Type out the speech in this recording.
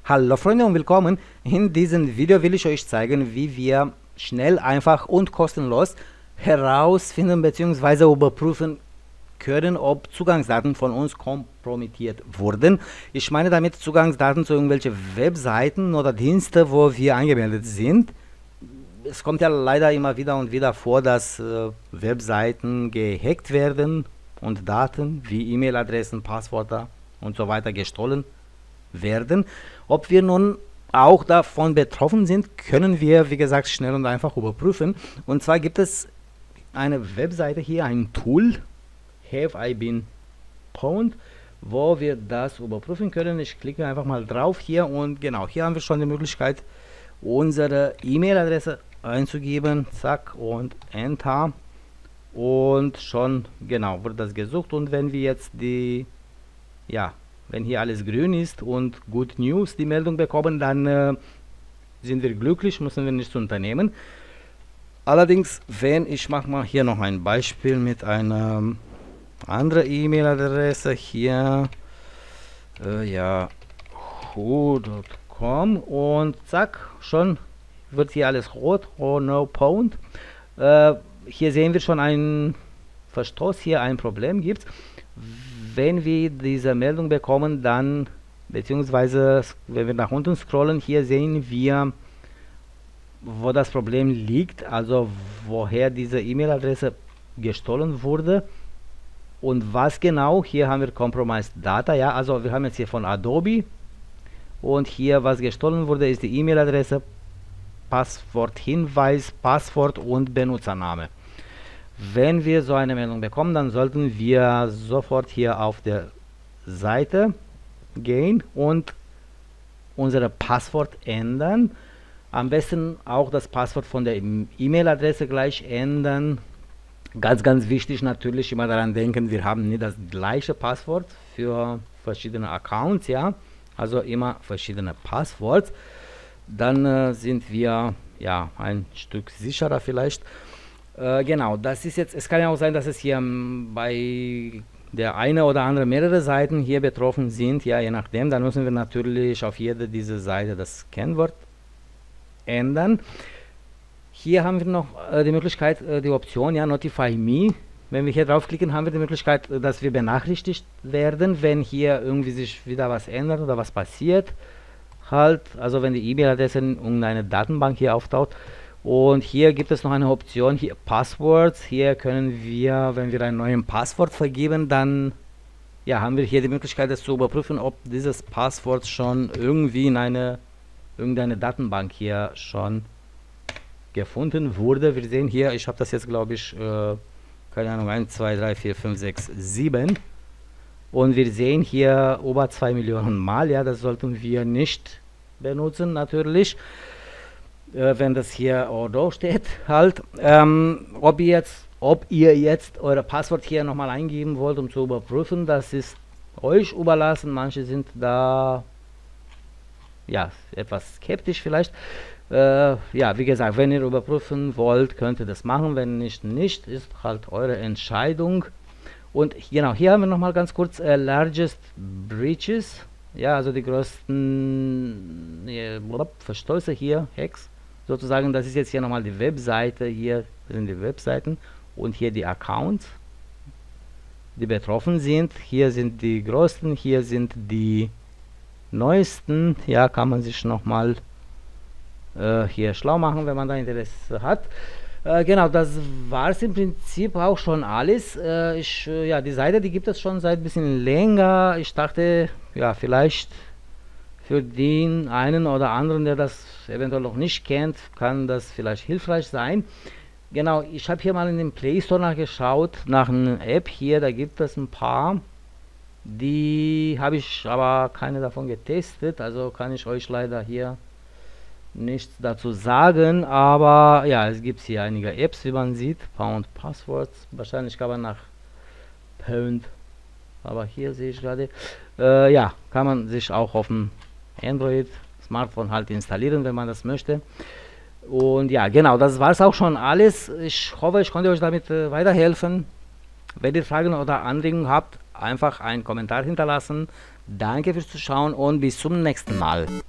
Hallo Freunde und willkommen. In diesem Video will ich euch zeigen, wie wir schnell, einfach und kostenlos herausfinden bzw. überprüfen können, ob Zugangsdaten von uns kompromittiert wurden. Ich meine damit Zugangsdaten zu irgendwelchen Webseiten oder Dienste, wo wir angemeldet sind. Es kommt ja leider immer wieder und wieder vor, dass Webseiten gehackt werden und Daten wie E-Mail-Adressen, Passwörter und so weiter gestohlen werden. Ob wir nun auch davon betroffen sind, können wir, wie gesagt, schnell und einfach überprüfen. Und zwar gibt es eine Webseite hier, ein Tool, Have I Been Pwned, wo wir das überprüfen können. Ich klicke einfach mal drauf hier und genau, hier haben wir schon die Möglichkeit, unsere E-Mail-Adresse einzugeben, zack und Enter und schon genau wird das gesucht. Und wenn wir jetzt wenn hier alles grün ist und Good News die Meldung bekommen, dann sind wir glücklich, müssen wir nichts unternehmen. Allerdings, ich mache mal hier noch ein Beispiel mit einer anderen E-Mail-Adresse hier, yahoo.com und zack, schon wird hier alles rot, oh no pwned. Hier sehen wir schon einen Verstoß, hier ein Problem gibt. Wenn wir diese Meldung bekommen, dann, beziehungsweise wenn wir nach unten scrollen, hier sehen wir, wo das Problem liegt, also woher diese E-Mail-Adresse gestohlen wurde und was genau. Hier haben wir Compromised Data, ja, also wir haben jetzt hier von Adobe und hier, was gestohlen wurde, ist die E-Mail-Adresse, Passworthinweis, Passwort und Benutzername. Wenn wir so eine Meldung bekommen, dann sollten wir sofort hier auf der Seite gehen und unser Passwort ändern. Am besten auch das Passwort von der E-Mail-Adresse gleich ändern. Ganz wichtig natürlich, immer daran denken, wir haben nicht das gleiche Passwort für verschiedene Accounts, ja, also immer verschiedene Passworts. Dann sind wir ja ein Stück sicherer vielleicht. Genau, das ist jetzt, es kann ja auch sein, dass es hier bei der eine oder andere mehrere Seiten hier betroffen sind, ja, je nachdem, dann müssen wir natürlich auf jede diese Seite das Kennwort ändern. Hier haben wir noch die Möglichkeit, die Option, ja, Notify Me. Wenn wir hier draufklicken, haben wir die Möglichkeit, dass wir benachrichtigt werden, wenn hier irgendwie sich wieder was ändert oder was passiert. Halt, also wenn die E-Mail-Adresse in irgendeine Datenbank hier auftaucht. Und hier gibt es noch eine Option, hier Passwords. Hier können wir, wenn wir ein neues Passwort vergeben, dann haben wir hier die Möglichkeit, das zu überprüfen, ob dieses Passwort schon irgendwie in irgendeine Datenbank hier schon gefunden wurde. Wir sehen hier, ich habe das jetzt, glaube ich, keine Ahnung, 1, 2, 3, 4, 5, 6, 7. Und wir sehen hier über 2 Millionen Mal, ja, das sollten wir nicht benutzen, natürlich. Wenn das hier Ordo steht, halt, ob ihr jetzt euer Passwort hier nochmal eingeben wollt, um zu überprüfen, das ist euch überlassen. Manche sind da etwas skeptisch vielleicht. Wie gesagt, wenn ihr überprüfen wollt, könnt ihr das machen, wenn nicht, ist halt eure Entscheidung. Und genau, hier haben wir nochmal ganz kurz Largest Breaches, ja, also die größten Verstöße hier, Hacks. Sozusagen, das ist jetzt hier nochmal die Webseite, hier sind die Webseiten und hier die Accounts, die betroffen sind. Hier sind die größten, hier sind die neuesten. Ja, kann man sich nochmal hier schlau machen, wenn man da Interesse hat. Genau, das war es im Prinzip auch schon alles. Die Seite, die gibt es schon seit ein bisschen länger. Ich dachte, ja, vielleicht für den einen oder anderen, der das eventuell noch nicht kennt, kann das vielleicht hilfreich sein. Genau, ich habe hier mal in den Play Store nachgeschaut, nach einer App hier, da gibt es ein paar. Die habe ich aber keine davon getestet, also kann ich euch leider hier nichts dazu sagen. Aber ja, es gibt hier einige Apps, wie man sieht. Pwned Passwords, wahrscheinlich kann man nach Pwned, aber hier sehe ich gerade, kann man sich auch auf dem Android Smartphone halt installieren, wenn man das möchte. Und ja, genau, das war es auch schon alles. Ich hoffe, ich konnte euch damit weiterhelfen. Wenn ihr Fragen oder Anregungen habt, einfach einen Kommentar hinterlassen. Danke fürs Zuschauen und bis zum nächsten Mal.